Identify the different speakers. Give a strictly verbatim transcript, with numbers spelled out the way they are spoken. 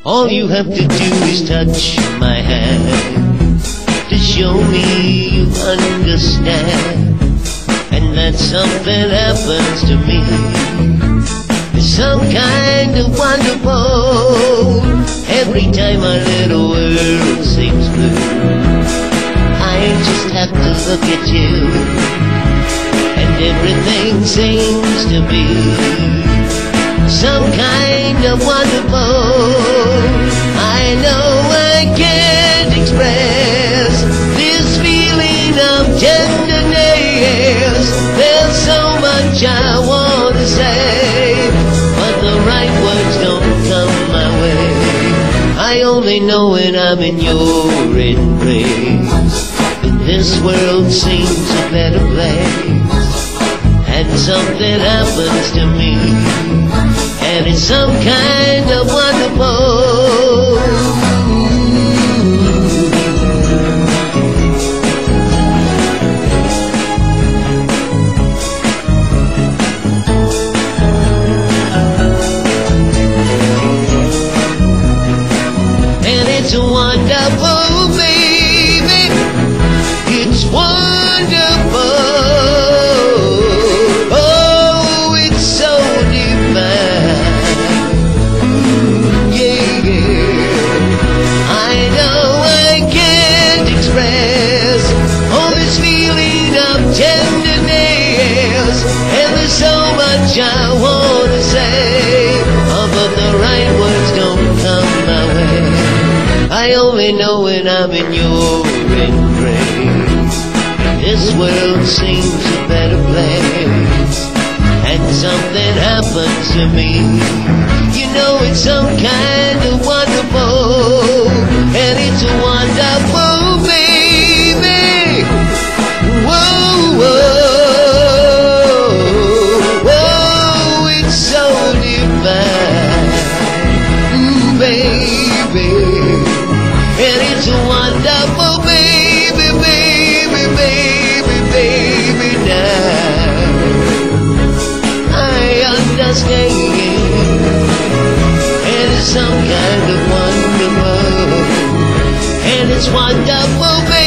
Speaker 1: All you have to do is touch my hand to show me you understand, and that something happens to me. It's some kind of wonderful. Every time my little world seems blue, I just have to look at you, and everything seems to be some kind of wonderful. I know I can't express this feeling of tenderness. There's so much I want to say, but the right words don't come my way. I only know when I'm in your embrace that this world seems a better place, and something happens to me, and it's some kind of wonderful. And it's wonderful, baby. It's wonderful. I want to say, oh, but the right words don't come my way. I only know when I'm in your embrace. This world seems a better place, and something happens to me. You know it's some kind of wonderful, and it's a wonderful, baby. Whoa, whoa. And it's a wonderful, baby, baby, baby, baby, now I understand. And it's some kind of wonderful, and it's wonderful, baby.